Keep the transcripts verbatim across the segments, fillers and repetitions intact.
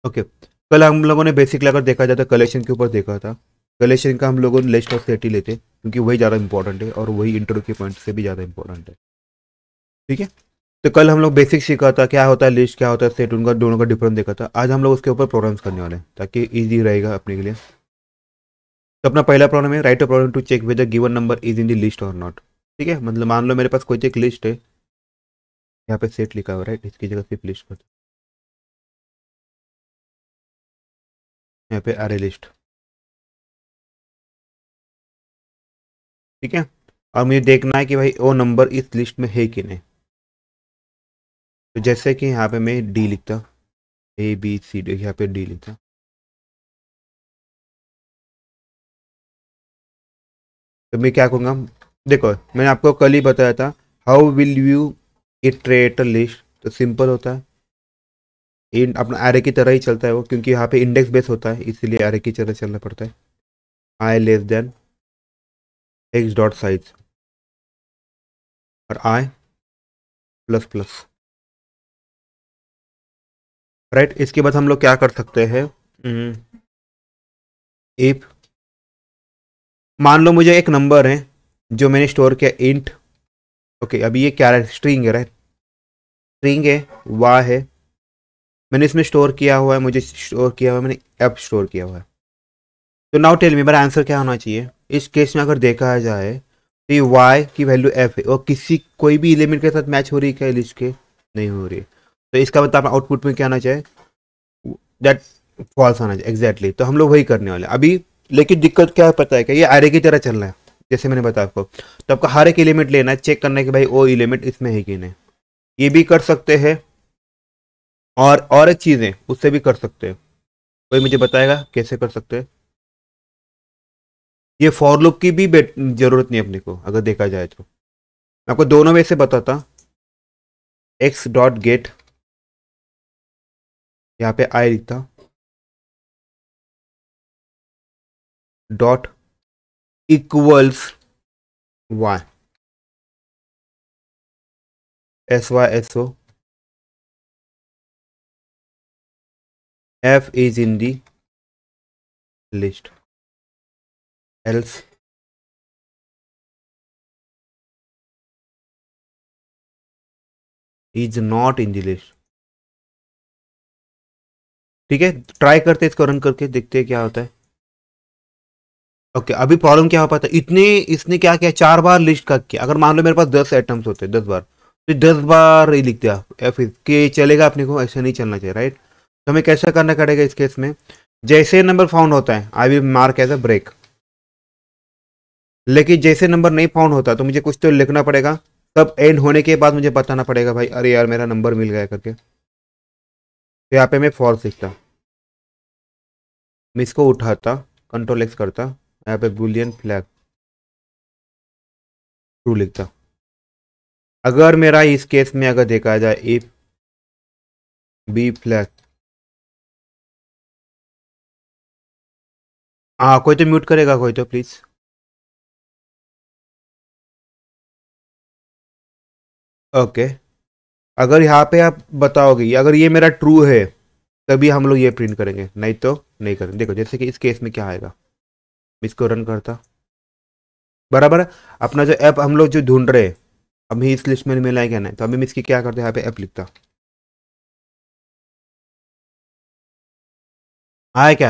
Okay, कल हम लोगों ने बेसिक अगर देखा जाए तो कलेक्शन के ऊपर देखा था। कलेक्शन का हम लोगों ने लिस्ट और सेट ही लेते क्योंकि वही ज़्यादा इंपॉर्टेंट है और वही इंटरव्यू के पॉइंट से भी ज़्यादा इंपॉर्टेंट है। ठीक है, तो कल हम लोग बेसिक सीखा था क्या होता है लिस्ट, क्या होता है सेट, उनका दोनों का डिफरेंस देखा था। आज हम लोग उसके ऊपर प्रॉब्लम्स करने वाले हैं ताकि इजी रहेगा अपने के लिए। तो अपना पहला प्रॉब्लम है write a problem to check whether given number is in the list और नॉट। ठीक है, मतलब मान लो मेरे पास कोई एक लिस्ट है, यहाँ पे सेट लिखा हुआ है राइट, इसकी जगह सिर्फ लिस्ट कर, यहाँ पे अरे लिस्ट। ठीक है, और मुझे देखना है कि भाई वो नंबर इस लिस्ट में है कि नहीं। तो जैसे कि यहाँ पे मैं डी लिखता, ए बी सी डी, यहाँ पे डी लिखता। तो मैं क्या कहूँगा, देखो मैंने आपको कल ही बताया था how will you iterate a list. तो सिंपल होता है, इन अपना एरे की तरह ही चलता है वो, क्योंकि यहाँ पे इंडेक्स बेस होता है इसीलिए एरे की तरह चलना पड़ता है। I less than X dot size और आई प्लस प्लस राइट। इसके बाद हम लोग क्या कर सकते हैं, इफ मान लो मुझे एक नंबर है जो मैंने स्टोर किया इंट। ओके, अभी ये क्या है, स्ट्रिंग है राइट, स्ट्रिंग है, वाह है, मैंने इसमें स्टोर किया हुआ है, मुझे स्टोर किया हुआ है, मैंने एप स्टोर किया हुआ है। तो नाउ टेल मी मेरा आंसर क्या होना चाहिए इस केस में। अगर देखा जाए तो ये वाई की वैल्यू एफ है और किसी कोई भी एलिमेंट के साथ मैच हो रही है क्या लिस्ट के, नहीं हो रही है। तो इसका मतलब आउटपुट में क्या आना चाहिए, दैट फॉल्स आना चाहिए एग्जैक्टली। तो हम लोग वही करने वाले अभी। लेकिन दिक्कत क्या है पता है क्या, ये एरे की तरह चल रहा है जैसे मैंने बताया आपको। तो आपका हर एक एलिमेंट लेना है, चेक करना है कि भाई वो एलिमेंट इसमें है कि नहीं। ये भी कर सकते हैं और और एक चीज़ें उससे भी कर सकते हैं। कोई मुझे बताएगा कैसे कर सकते हैं। ये फॉर लूप की भी जरूरत नहीं अपने को अगर देखा जाए तो। मैं आपको दोनों में से बताता, एक्स डॉट गेट, यहाँ पे आई लिखता, dot equals Y, S Y S O, if is in the list, else is not in the list. ठीक है, ट्राई करते इसको रन करके देखते हैं क्या होता है। ओके okay, अभी प्रॉब्लम क्या हो पाता है, इतने इसने क्या किया, चार बार लिस्ट का किया। अगर मान लो मेरे पास दस आइटम्स होते दस बार, तो दस बार ही लिख दिया एफ के चलेगा अपने को, ऐसा नहीं चलना चाहिए राइट। तो हमें कैसा करना पड़ेगा इस केस में, जैसे नंबर फाउंड होता है I will mark as a break. लेकिन जैसे नंबर नहीं फाउंड होता तो मुझे कुछ तो लिखना पड़ेगा, तब एंड होने के बाद मुझे बताना पड़ेगा भाई अरे यार मेरा नंबर मिल गया करके। तो यहाँ पे मैं फॉल्स लिखता, मैं इसको उठाता, कंट्रोल एक्स करता, यहाँ पे बुलियन फ्लैग ट्रू लिखता। अगर मेरा इस केस में अगर देखा जाए इफ बी फ्लैग, हाँ कोई तो म्यूट करेगा कोई तो प्लीज। ओके, अगर यहाँ पे आप बताओगे अगर ये मेरा ट्रू है तभी हम लोग ये प्रिंट करेंगे, नहीं तो नहीं करेंगे। देखो जैसे कि इस केस में क्या आएगा, मैं इसको रन करता बराबर है। अपना जो ऐप हम लोग जो ढूंढ रहे हैं अभी इस लिस्ट में मिला है क्या नहीं, तो अभी मैं इसकी क्या करते हैं, यहाँ पे ऐप लिखता, आया क्या।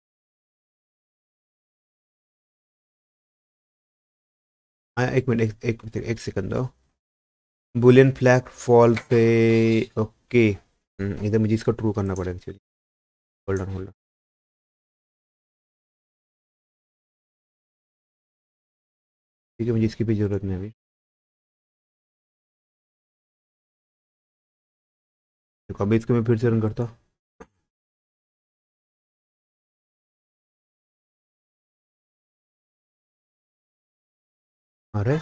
आया, एक मिनट एक एक, एक, एक सेकंड दो, बुलियन फ्लैग फॉल पे। ओके, इधर मुझे इसको ट्रू करना पड़ेगा, चलिए होल्ड ऑन होल्ड ऑन। ठीक है, मुझे इसकी भी जरूरत नहीं अभी। देखो अभी इसको मैं फिर से रन करता, अरे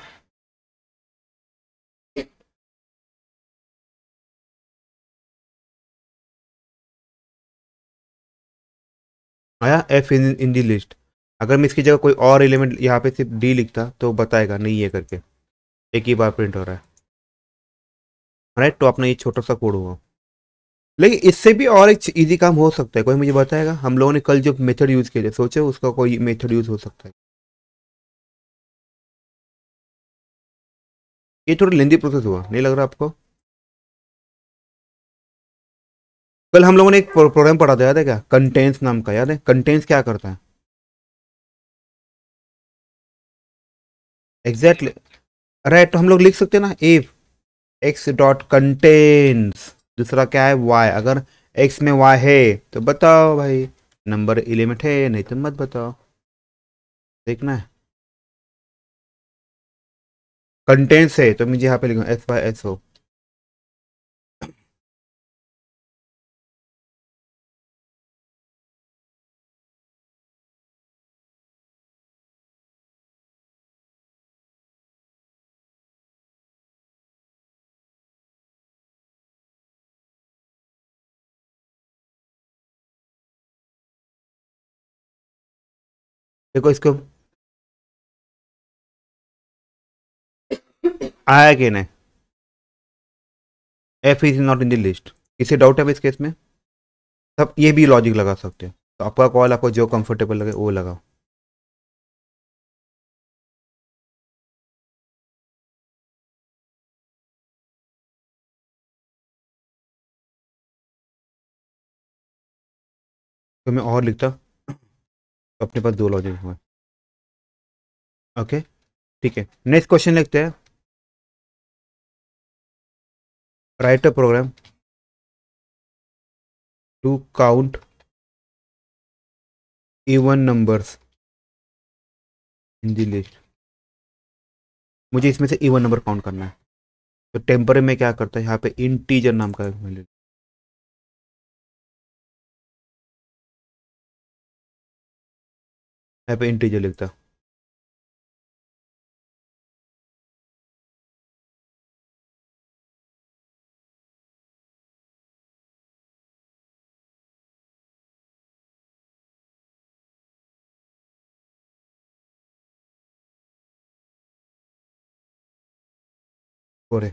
आया F in in the list. अगर मैं इसकी जगह कोई और एलिमेंट यहाँ पे सिर्फ डी लिखता तो बताएगा नहीं है करके, एक ही बार प्रिंट हो रहा है राइट। तो अपना ये छोटा सा कोड हुआ। लेकिन इससे भी और एक इजी काम हो सकता है, कोई मुझे बताएगा? हम लोगों ने कल जो मेथड यूज किए थे, सोचे उसका कोई मेथड यूज हो सकता है? ये थोड़ा लेंदी प्रोसेस हुआ, नहीं लग रहा आपको? कल हम लोगों ने एक प्रोग्राम पढ़ा था, याद है क्या? कंटेंस नाम का, याद है? कंटेंस क्या करता है? एग्जैक्टली। राइट, तो हम लोग लिख सकते हैं ना, इफ एक्स डॉट कंटेन्स, दूसरा क्या है, वाई। अगर एक्स में वाई है तो बताओ भाई नंबर एलिमेंट है, नहीं तो मत बताओ। देखना है, कंटेंट्स है तो मुझे यहाँ पे लिखूँ एस वाई एस हो। देखो इसको, आया कि नहीं? If is not in the list. किसी डाउट है इस केस में? तब ये भी लॉजिक लगा सकते हो, तो आपका कॉल, आपको जो कंफर्टेबल लगे वो लगाओ। तो मैं और लिखता तो अपने पास दो लॉजिक हुए। ओके, ठीक है, नेक्स्ट क्वेश्चन लिखते हैं। Write a program to count even numbers in the list. मुझे इसमें से इवन नंबर काउंट करना है। तो टेम्परे में क्या करता है, यहाँ पे इंटीजर नाम का वैल्यू, यहाँ पे इंटीजर लिखता। और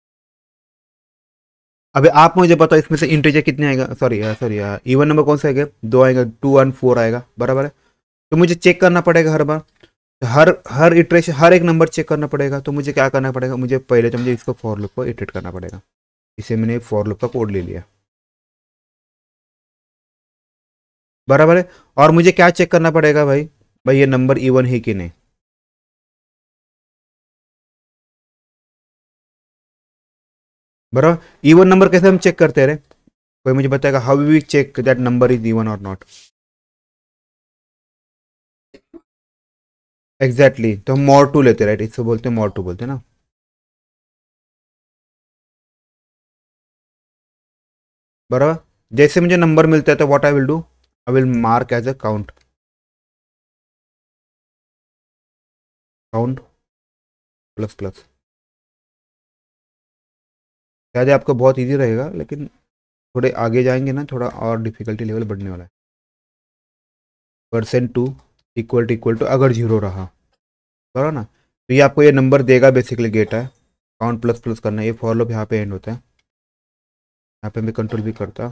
अभी आप मुझे बताओ इसमें से इंटीजर कितने आएगा, सॉरी सॉरी, इवन नंबर कौन सा आएगा? दो आएगा, टू एंड फोर आएगा, बराबर है। तो मुझे चेक करना पड़ेगा हर बार, हर हर इटरेशन, हर एक नंबर चेक करना पड़ेगा। तो मुझे क्या करना पड़ेगा, मुझे पहले तो मुझे इसको फॉर लूप को इटरेट करना पड़ेगा। इसे मैंने फॉर लूप का कोड ले लिया, बराबर है। और मुझे क्या चेक करना पड़ेगा भाई? भाई ये नंबर इवन है कि नहीं, बराबर। इवन नंबर कैसे हम चेक करते रहे? कोई मुझे बताएगा how we check that number is even और नॉट? एग्जैक्टली, तो हम मोर टू लेते, राइट, इसको बोलते हैं मोर टू बोलते हैं ना, बराबर। जैसे मुझे नंबर मिलता है तो what I will do, I will mark as a count, count plus plus. शायद आपको बहुत इजी रहेगा, लेकिन थोड़े आगे जाएंगे ना, थोड़ा और डिफिकल्टी लेवल बढ़ने वाला है। Percent two equal to equal to अगर जीरो रहा, बराबर ना, तो ये आपको ये नंबर देगा, बेसिकली गेट है, काउंट प्लस प्लस करना है। ये फॉर लूप यहाँ पे एंड होता है, यहाँ पे मैं कंट्रोल भी करता,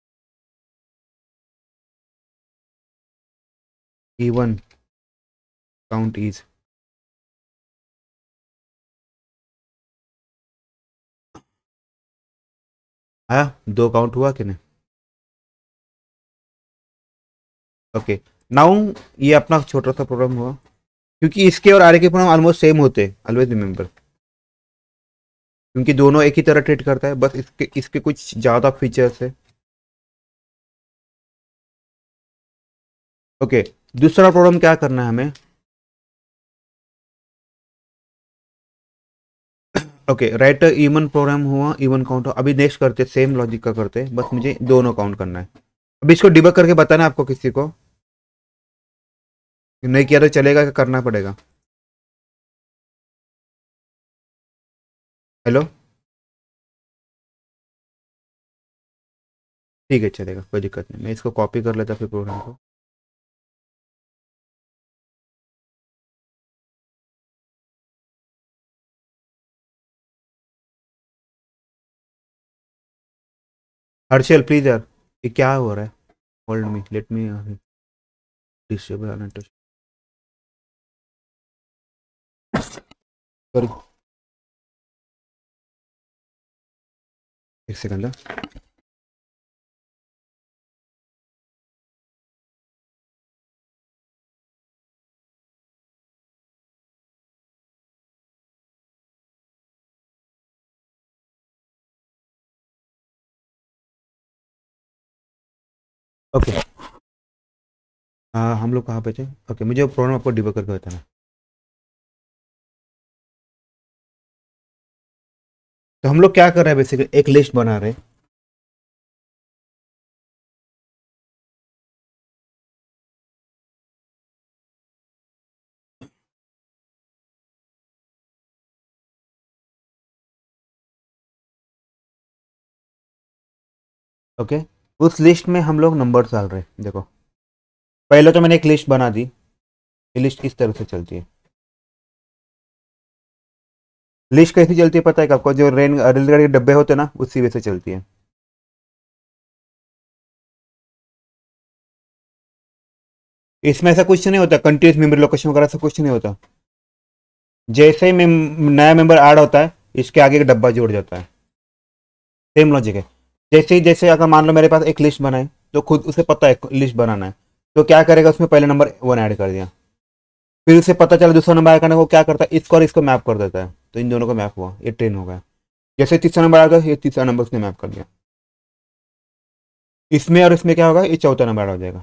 इवन काउंट इज। आया, दो काउंट हुआ कि नहीं? ओके, नाउ ये अपना छोटा सा प्रोग्राम हुआ, क्योंकि इसके और आगे के प्रोग्राम ऑलमोस्ट सेम होते हैं, ऑलवेज रिमेंबर, क्योंकि दोनों एक ही तरह ट्रीट करता है, बस इसके इसके कुछ ज़्यादा फीचर्स है। ओके, दूसरा प्रॉब्लम क्या करना है हमें? ओके, राइट, इवन प्रोग्राम हुआ, इवन काउंट हुआ। अभी नेक्स्ट करते, सेम लॉजिक का करते, बस मुझे दोनों काउंट करना है। अभी इसको डिबग करके बताना है आपको किसी को, नहीं किया तो चलेगा कि करना पड़ेगा? हेलो, ठीक है, चलेगा, कोई दिक्कत नहीं। मैं इसको कॉपी कर लेता फिर प्रोग्राम को। हर्षल प्लीज यार, ये क्या हो रहा है? Hold me, let me disable, sorry, एक सेकंड। ओके, हाँ हम लोग कहाँ पे थे? ओके, मुझे प्रॉब्लम आपको डिबग करके बताना। तो हम लोग क्या कर रहे हैं, बेसिकली एक लिस्ट बना रहे हैं। ओके, उस लिस्ट में हम लोग नंबर डाल रहे हैं। देखो, पहले तो मैंने एक लिस्ट बना दी। ये लिस्ट किस तरह से चलती है? लिस्ट कैसी चलती है पता है आपको? जो रेन रेलगाड़ी के डब्बे होते हैं ना, उसी वजह से चलती है। इसमें ऐसा कुछ नहीं होता, कंटिन्यूस मेमोरी लोकेशन वगैरह ऐसा कुछ नहीं होता। जैसे ही मेम- नया मेंबर ऐड होता है, इसके आगे एक डब्बा जोड़ जाता है। सेम लॉजिक है। जैसे ही, जैसे अगर मान लो मेरे पास एक लिस्ट बनाए, तो खुद उसे पता है लिस्ट बनाना है, तो क्या करेगा, उसमें पहले नंबर वन ऐड कर दिया। फिर उसे पता चला दूसरा नंबर ऐड करने को, क्या करता है, इसको और इसको मैप कर देता है। तो इन दोनों को मैप हुआ, ये ट्रेन हो गया। जैसे तीसरा नंबर आ गया, ये तीसरा नंबर उसने मैप कर दिया। इसमें और इसमें क्या होगा, ये चौथा नंबर ऐड हो जाएगा।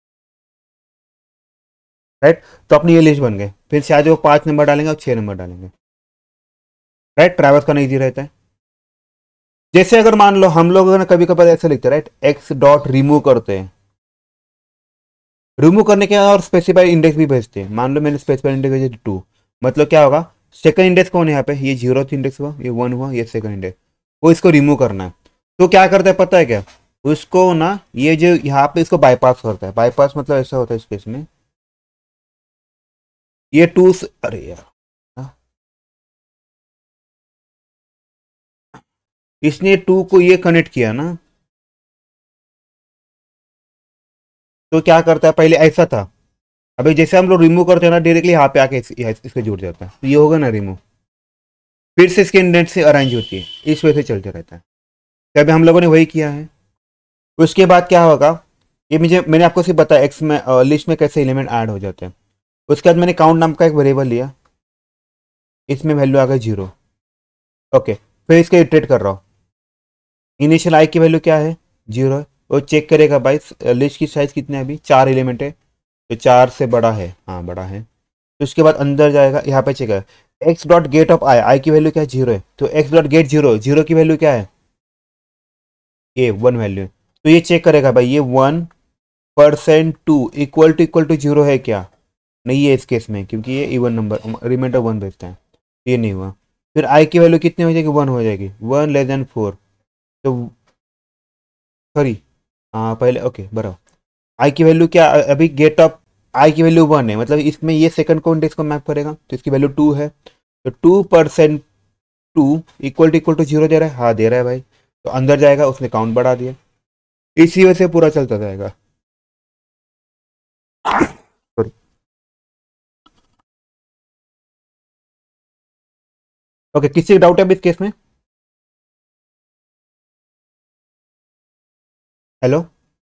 राइट? तो अपनी ये लिस्ट बन गई। फिर शायद वो पांच नंबर डालेंगे और छह नंबर डालेंगे। राइट? ट्रैवल्स करना ईजी रहता है। जैसे अगर मान लो हम लोग ना कभी कभी ऐसे लिखते हैं, राइट, एक्स डॉट रिमूव करते हैं। रिमूव करने के और स्पेसिफाइड इंडेक्स भी भेजते हैं। मान लो मैंने स्पेसिफाइड इंडेक्स भेजा टू, मतलब क्या होगा, सेकंड इंडेक्स कौन है यहाँ पे, ये जीरो इंडेक्स हुआ, ये वन हुआ, ये सेकंड इंडेक्स, वो इसको रिमूव करना है। तो क्या करता है पता है क्या, उसको ना ये जो यहाँ पे इसको बाईपास करता है। बाईपास मतलब ऐसा होता है इस केस में, ये टू, अरे यार, हाँ, इसने टू को ये कनेक्ट किया ना, तो क्या करता है, पहले ऐसा था, अभी जैसे हम लोग रिमूव करते हैं ना, डायरेक्टली यहाँ पे आके इस, इसके जुड़ जाता है, तो ये होगा ना रिमूव। फिर से इसके इंडेंट से अरेंज होती है, इस वजह से चलते रहता है। तभी हम लोगों ने वही किया है। उसके बाद क्या होगा, ये मुझे, मैंने आपको सिर्फ बताया एक्स में लिस्ट में कैसे एलिमेंट ऐड हो जाते हैं। उसके बाद मैंने काउंट नाम का एक वेरिएबल लिया, इसमें वैल्यू आ गई जीरो। ओके, फिर इसका इटरेट कर रहा हूँ। इनिशियल आई की वैल्यू क्या है, जीरो है। वो चेक करेगा भाई लिस्ट की साइज कितने है, अभी चार एलिमेंट है, तो चार से बड़ा है, हाँ बड़ा है। तो उसके बाद अंदर जाएगा, यहाँ पे चेक है, X dot get of I, I की वैल्यू क्या है, जीरो है, तो X dot get zero, zero की वैल्यू क्या है, ए वन वैल्यू है। तो ये चेक करेगा भाई, ये one percent two equal to equal to zero है क्या, नहीं है इस केस में, क्योंकि ये इवन नंबर रिमाइंडर वन भेजता है, ये नहीं हुआ। फिर आई की वैल्यू कितनी हो जाएगी, वन हो जाएगी, वन लेस देन फोर। तो सॉरी, हाँ पहले, ओके बराबर। आई की वैल्यू क्या, अभी गेट ऑफ आई की वैल्यू वन है, मतलब इसमें ये सेकंड को इंडेक्स को मैप करेगा, तो इसकी वैल्यू टू है। तो two percent two equal to equal to zero दे रहा है, हाँ दे रहा है भाई। तो अंदर जाएगा, उसने काउंट बढ़ा दिया। इसी वजह से पूरा चलता जाएगा। सॉरी। ओके, किसी डाउट है अभी इस केस में? हेलो?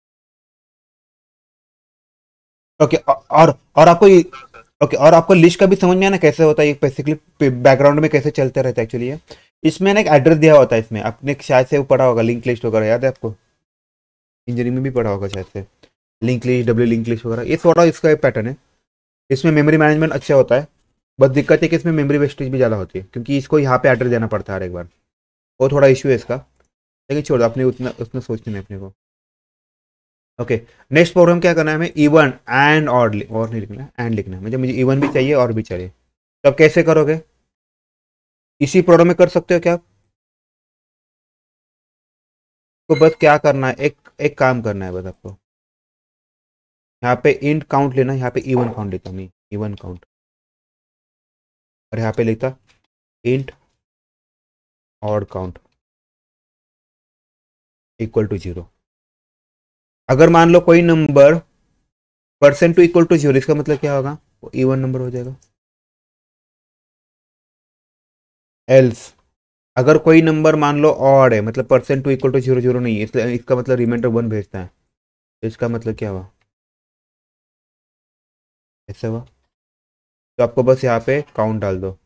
ओके, और और आपको ये, ओके, और आपको लिस्ट का भी समझ में आया ना कैसे होता है ये, बेसिकली बैकग्राउंड में कैसे चलते रहता है एक्चुअली ये। इसमें ना एक एड्रेस दिया होता है, इसमें आपने शायद से वो पढ़ा होगा, लिंक लिस्ट वगैरह, याद है आपको? इंजीनियरिंग में भी पढ़ा होगा शायद से, link list, W link list वगैरह, ये थोड़ा इसका एक पैटर्न है। इसमें मेमोरी मैनेजमेंट अच्छा होता है। बस दिक्कत है कि इसमें मेमोरी वेस्टेज भी ज़्यादा होती है, क्योंकि इसको यहाँ पे एड्रेस देना पड़ता है हर एक बार। वो थोड़ा इशू है इसका, लेकिन छोड़ दो, अपने उतना उतना सोचना नहीं अपने को। ओके, नेक्स्ट प्रोग्राम क्या करना है हमें, इवन एंड और और नहीं लिखना है, एंड लिखना है। मुझे मुझे इवन भी चाहिए और भी चाहिए। तो अब कैसे करोगे, इसी प्रोग्राम में कर सकते हो क्या? तो बस क्या करना है, एक एक काम करना है बस आपको, यहाँ पे इंट काउंट लेना, यहाँ पे इवन काउंट लेता हूँ, इवन काउंट, और यहाँ पे लिखता int odd count. Equal to zero. अगर मान लो कोई number percent two equal to zero, इसका मतलब क्या होगा, वो इवन नंबर हो जाएगा। एल्स अगर कोई नंबर मान लो ऑड है, मतलब percent two equal to zero zero नहीं है, इसलिए इसका मतलब रिमाइंडर वन भेजता है, तो इसका मतलब क्या हुआ, ऐसा हुआ। तो आपको बस यहाँ पे काउंट डाल दो।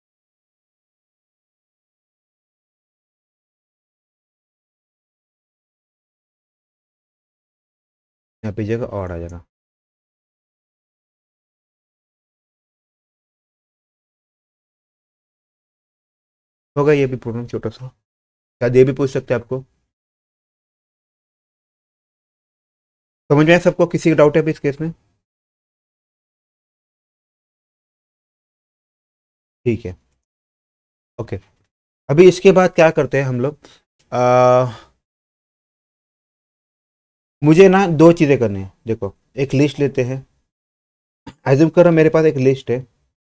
यहाँ पे जगह ऑड आ जाएगा। होगा ये भी प्रॉब्लम छोटा सा, शायद ये भी पूछ सकते हैं आपको। समझ में आया सबको, किसी का डाउट है अभी इस केस में? ठीक है, ओके। अभी इसके बाद क्या करते हैं हम लोग, आ, मुझे ना दो चीज़ें करनी है। देखो, एक लिस्ट लेते हैं, एज्यूम करो मेरे पास एक लिस्ट है,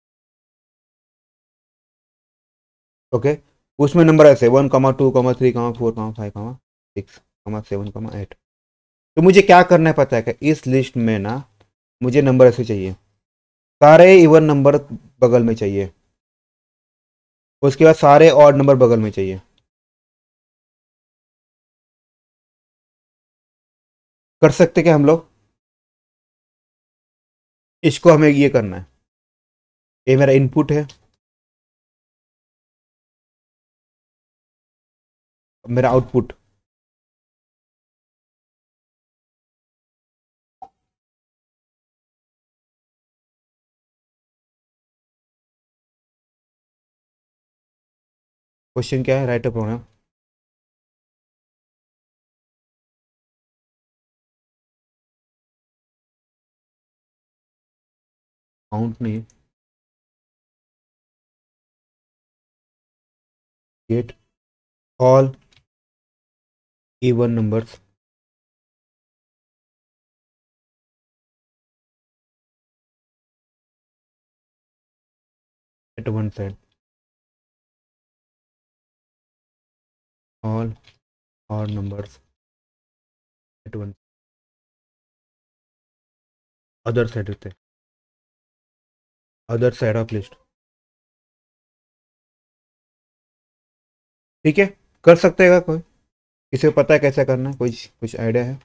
ओके। उसमें नंबर ऐसे one comma two comma three comma four comma five comma six कमा सेवन कमा एट। तो मुझे क्या करना है पता है, कि इस लिस्ट में ना मुझे नंबर ऐसे चाहिए, सारे इवन नंबर बगल में चाहिए, उसके बाद सारे ऑड नंबर बगल में चाहिए। कर सकते क्या हम लोग, इसको हमें ये करना है, ये मेरा इनपुट है, मेरा आउटपुट। क्वेश्चन क्या है, राइट अ प्रोग्राम। काउंट नहीं, get all even numbers at one side, all odd numbers at one other side होते, अदर साइड ऑफ लिस्ट। ठीक है, कर सकते हैं कोई, किसी को पता है कैसे करना है, कोई कुछ आइडिया है?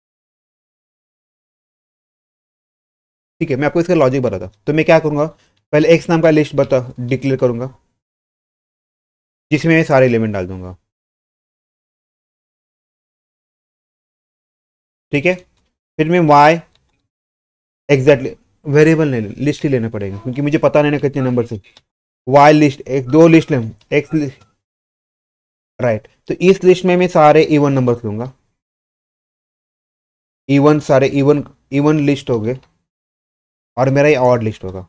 ठीक है, मैं आपको इसका लॉजिक बताता। तो मैं क्या करूँगा, पहले एक्स नाम का लिस्ट बता डिक्लेयर करूँगा, जिसमें मैं सारे एलिमेंट डाल दूंगा। ठीक है, फिर मैं वाई एग्जैक्टली, वेरिएबल नहीं, लिस्ट ही लेना पड़ेगा, क्योंकि मुझे पता नहीं ना कितने नंबर से। वाई लिस्ट, एक दो लिस्ट लें, एक्स लिस्ट, राइट। तो इस लिस्ट में मैं सारे इवन नंबर्स लूंगा, इवन सारे इवन इवन लिस्ट हो गए, और मेरा ये ऑड लिस्ट होगा।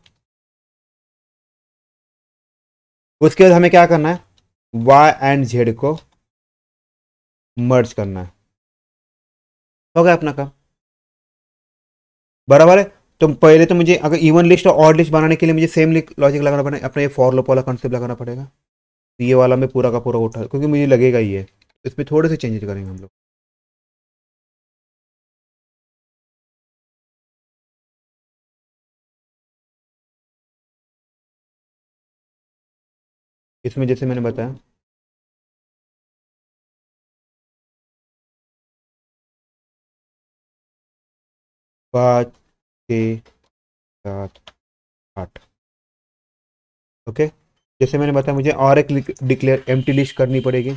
उसके बाद हमें क्या करना है, वाई एंड जेड को मर्ज करना है, हो गया अपना काम, बराबर है। तो पहले तो मुझे अगर इवन लिस्ट और ऑड लिस्ट बनाने के लिए मुझे सेम लॉजिक लगाना पड़ेगा, अपना ये फॉर लूप वाला कॉन्सेप्ट लगाना पड़ेगा। तो ये वाला मैं पूरा का पूरा उठा, क्योंकि मुझे लगेगा ये, इसमें थोड़े से चेंजेस करेंगे हम लोग। इसमें जैसे मैंने बताया, पाँच छः सात आठ, ओके। जैसे मैंने बताया, मुझे और एक डिक्लेयर एम्प्टी लिस्ट करनी पड़ेगी।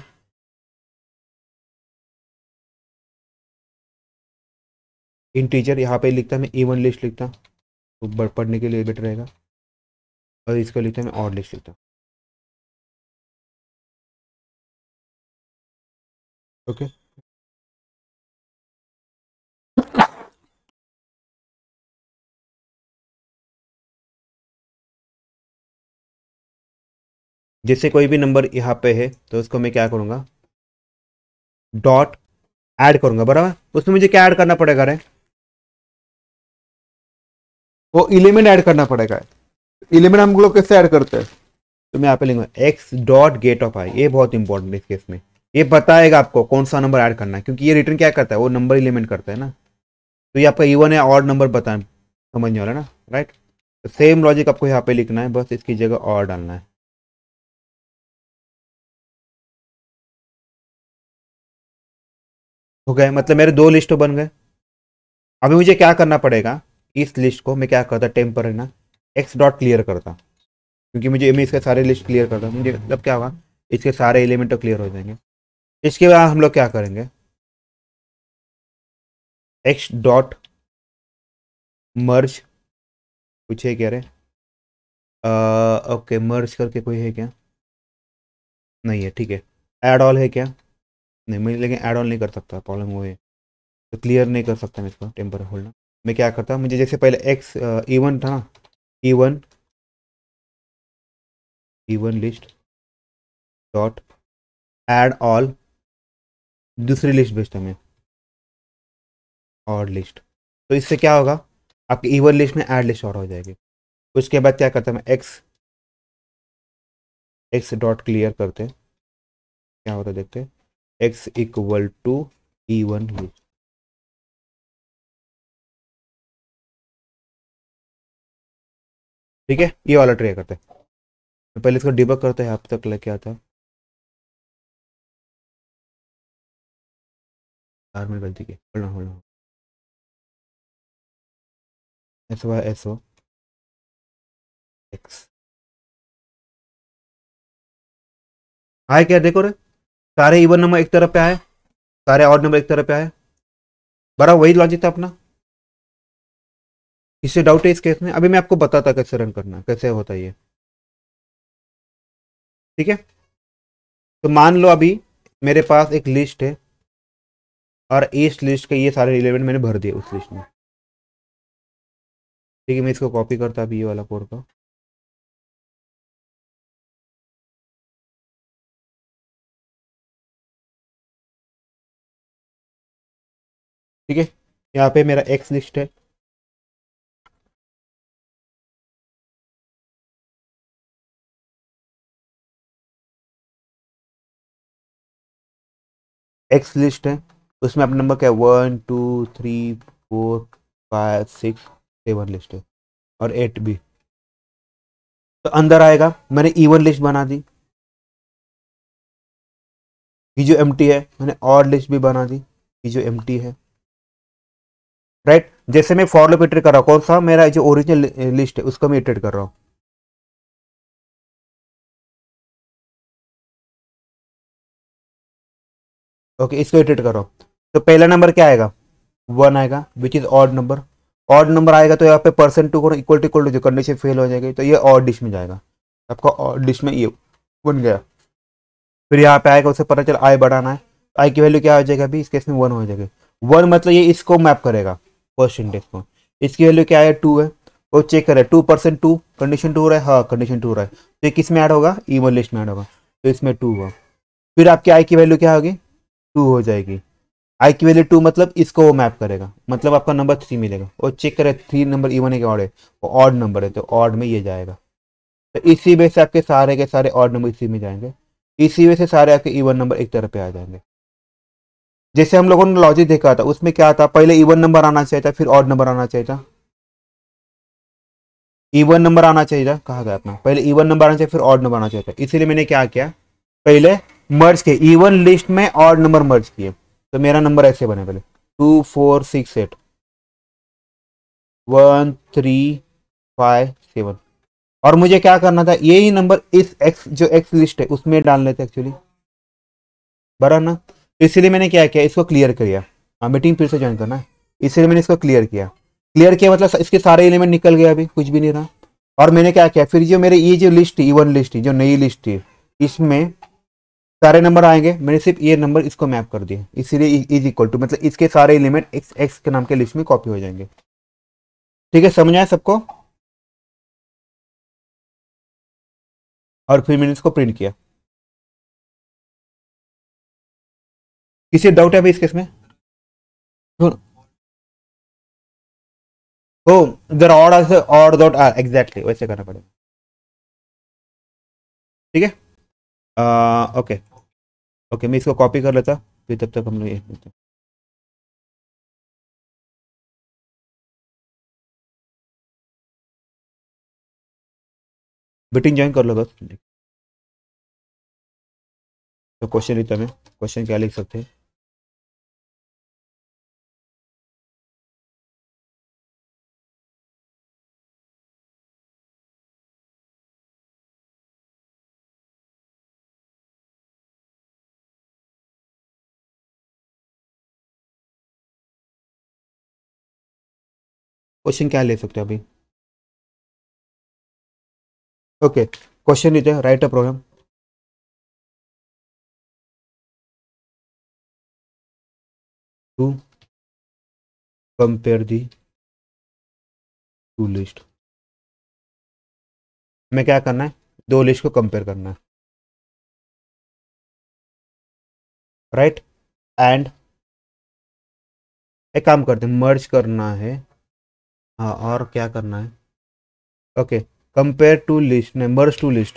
इंटीजर यहाँ पे लिखता मैं इवन लिस्ट लिखता, तो पढ़ने के लिए बेटर रहेगा, और इसको लिखता मैं ऑड लिस्ट लिखता, ओके। जैसे कोई भी नंबर यहाँ पे है, तो उसको मैं क्या करूँगा, डॉट ऐड करूँगा, बराबर। उसमें मुझे क्या ऐड करना पड़ेगा रे, वो एलिमेंट ऐड करना पड़ेगा। एलिमेंट हम लोग कैसे ऐड करते हैं, तो मैं यहाँ पे लिखूंगा X dot get of I, ये बहुत इंपॉर्टेंट है इस केस में। ये बताएगा आपको कौन सा नंबर ऐड करना है, क्योंकि ये रिटर्न क्या करता है, वो नंबर एलिमेंट करता है ना। तो ये आपका इवन या ऑड नंबर बताए, समझने वाला ना, राइट। सेम लॉजिक आपको यहाँ पे लिखना है, बस इसकी जगह और डालना है। हो गए, मतलब मेरे दो लिस्ट बन गए। अभी मुझे क्या करना पड़ेगा, इस लिस्ट को मैं क्या करता, टेम्पर है ना, एक्स डॉट क्लियर करता, क्योंकि मुझे मैं इसके सारे लिस्ट क्लियर करता, मुझे मतलब क्या होगा, इसके सारे एलिमेंट तो क्लियर हो जाएंगे। इसके बाद हम लोग क्या करेंगे, एक्स डॉट मर्ज, कुछ है क्या रे, ओके मर्ज करके कोई है क्या, नहीं है, ठीक है। एड ऑल है क्या, नहीं मैं लेकिन एड ऑन नहीं कर सकता, प्रॉब्लम वो है, तो क्लियर नहीं कर सकता मैं इसको, टेम्पर होल्ड। मैं क्या करता, मुझे जैसे पहले एक्स इवन था ना, even even list dot add all, दूसरी लिस्ट भेजता मैं, और लिस्ट। तो इससे क्या होगा, आपकी इवन लिस्ट में ऐड लिस्ट और हो जाएगी। उसके बाद क्या करता मैं, एक्स एक्स डॉट क्लियर करते, क्या होता है देखते, X equal to even list. ठीक है, ये वाला ट्राई करते हैं, तो पहले इसको डिबग करते हैं, अब तक लेके आता है, यार मेरी गलती की, hold on hold on, S Y S O X आए क्या, देखो रे, सारे इवन नंबर एक तरफ पे आए, सारे ऑड नंबर एक तरफ पे आए, बराबर वही लॉजिक था अपना। इससे डाउट है इस केस में, अभी मैं आपको बताता कैसे रन करना, कैसे होता है ये, ठीक है। तो मान लो अभी मेरे पास एक लिस्ट है, और इस लिस्ट के ये सारे एलिमेंट मैंने भर दिए उस लिस्ट में, ठीक है। मैं इसको कॉपी करता अभी ये वाला कोड का, ठीक है। यहाँ पे मेरा एक्स लिस्ट है, एक्स लिस्ट है, उसमें अपना नंबर क्या है, one two three four five six seven list है, और एट भी। तो अंदर आएगा, मैंने इवन लिस्ट बना दी, ये जो एम्प्टी है मैंने ऑड लिस्ट भी बना दी, ये जो एम्प्टी है, राइट। जैसे मैं फॉर लूप इटरेट कर रहा हूँ, कौन सा मेरा जो ओरिजिनल लिस्ट है उसको मैं इटरेट कर रहा हूँ, ओके इसको इटरेट कर रहा हूँ। तो पहला नंबर क्या आएगा, वन आएगा, which is odd number. Odd number आएगा तो यहाँ पे परसेंट टू को इक्वल टू इक्वल टू जो कंडीशन फेल हो जाएगी, तो ये ऑड लिस्ट में जाएगा, आपका ऑड लिस्ट में ये बन गया। फिर यहाँ पे आएगा, उसे पता चल आई बढ़ाना है, आई की वैल्यू क्या हो जाएगा, अभी इस केस में वन हो जाएगा, वन मतलब ये इसको मैप करेगा फर्स्ट इंडेक्स को। इसकी वैल्यू क्या है, टू है, वो चेक करे two percent two, condition two हो रहा है, हाँ कंडीशन टू हो रहा है, तो ये किस में ऐड होगा, इवन लिस्ट में ऐड होगा, तो इसमें टू हुआ। फिर आपकी आई की वैल्यू क्या होगी, टू हो जाएगी, आई की वैल्यू टू मतलब इसको वो मैप करेगा, मतलब आपका नंबर थ्री मिलेगा, और चेक करे थ्री नंबर इवन है कि ऑड है, वो ऑड नंबर है तो ऑड में ये जाएगा। तो इसी वजह से आपके सारे के सारे ऑड नंबर इसी में जाएंगे, इसी वजह से सारे आपके इवन नंबर एक तरफ पे आ जाएंगे। जैसे हम लोगों ने लॉजिक देखा था, उसमें क्या था, पहले इवन नंबर आना चाहिए था, फिर ऑड नंबर आना चाहिए था, इवन नंबर आना चाहिए था, कहा गया अपना, पहले इवन नंबर आना चाहिए फिर ऑड नंबर आना चाहिए था, इसीलिए मैंने क्या किया, पहले मर्ज किए, इवन लिस्ट में ऑड नंबर मर्ज किए, तो मेरा नंबर ऐसे बने, पहले two four six eight one three five seven, और मुझे क्या करना था, यही नंबर इस एक्स जो एक्स लिस्ट है उसमें डालने थे एक्चुअली, बराबर ना। तो इसलिए मैंने क्या किया, इसको क्लियर किया, हाँ मीटिंग फिर से ज्वाइन करना है, इसलिए मैंने इसको क्लियर किया, क्लियर किया मतलब इसके सारे एलिमेंट निकल गए, अभी कुछ भी नहीं रहा। और मैंने क्या किया, फिर जो मेरे ये जो लिस्ट थी, इवन लिस्ट थी, जो नई लिस्ट थी, इसमें सारे नंबर आएंगे, मैंने सिर्फ ये नंबर इसको मैप कर दिया, इसीलिए इज इक्वल टू मतलब इसके सारे एलिमेंट एक्स एक्स के नाम के लिस्ट में कॉपी हो जाएंगे। ठीक है, समझ आया सबको। और फिर मैंने इसको प्रिंट किया। किसी डाउट है अभी इस केस में, हो इधर odd odd dot are exactly वैसे करना पड़ेगा, ठीक है। ओके ओके, मैं इसको कॉपी कर लेता, फिर तब तक हम लोग ये करते हैं। मीटिंग ज्वाइन कर लो बस। तो क्वेश्चन लिखता मैं, क्वेश्चन क्या लिख सकते हैं? क्वेश्चन क्या ले सकते हैं अभी? ओके, क्वेश्चन लिखते हैं, write a program to compare the two list. हमें क्या करना है? दो लिस्ट को कंपेयर करना है, राइट। एंड एक काम करते हैं, मर्ज करना है। हाँ, और क्या करना है? ओके, कंपेयर टू लिस्ट, नहीं, merge two list,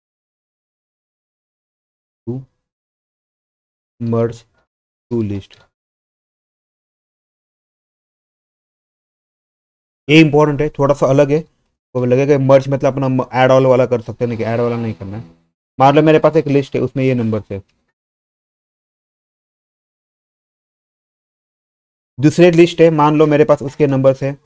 to merge two list. ये इंपॉर्टेंट है, थोड़ा सा अलग है। तो लगेगा मर्ज मतलब अपना ऐड ऑल वाला कर सकते हैं, नहीं कि ऐड वाला नहीं करना है। मान लो मेरे पास एक लिस्ट है, उसमें ये नंबर है। दूसरे लिस्ट है, मान लो मेरे पास उसके नंबर है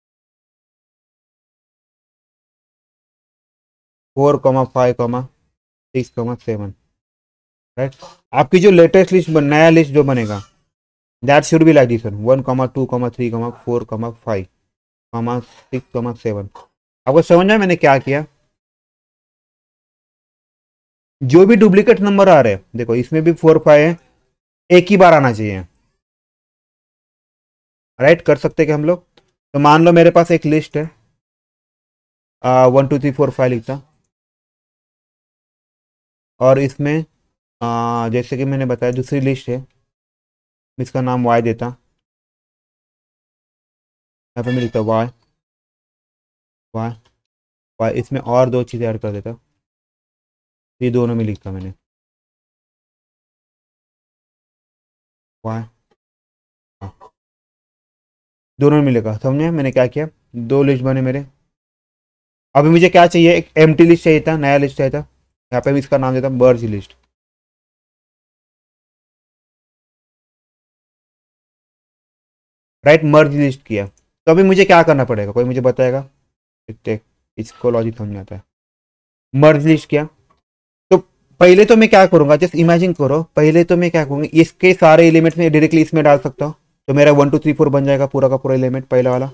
four comma five comma six comma seven, right. आपकी जो लेटेस्ट लिस्ट बन, नया लिस्ट जो बनेगा, that should be like this one, one comma two comma three comma four comma five comma six comma seven. आपको समझ में मैंने क्या किया? जो भी डुप्लीकेट नंबर आ रहे हैं, देखो इसमें भी फोर फाइव है, एक ही बार आना चाहिए, राइट। कर सकते हैं कि हम लोग, तो मान लो मेरे पास एक लिस्ट है, one two three four five लिखता, और इसमें आ, जैसे कि मैंने बताया दूसरी लिस्ट है, इसका नाम वाई देता, यहाँ पे मैं लिखता वाई वाई वाई, इसमें और दो चीज़ें ऐड कर देता, ये दोनों में लिखता मैंने वाई, हाँ, दोनों में मिलेगा। समझे मैंने क्या किया? दो लिस्ट बने मेरे। अभी मुझे क्या चाहिए? एक एम्प्टी लिस्ट चाहिए था, नया लिस्ट चाहिए था, यहाँ पे मैं इसका नाम देता merge list, right. Merge list किया, तो अभी मुझे क्या करना पड़ेगा? कोई मुझे बताएगा? देखते, इसको लॉजिक समझ आता है। मर्ज लिस्ट किया, तो पहले तो मैं क्या करूंगा, जस्ट इमेजिन करो, पहले तो मैं क्या करूंगा, इसके सारे एलिमेंट्स में डायरेक्टली इसमें डाल सकता हूँ, तो मेरा वन टू थ्री फोर बन जाएगा पूरा का पूरा एलिमेंट, पहला वाला,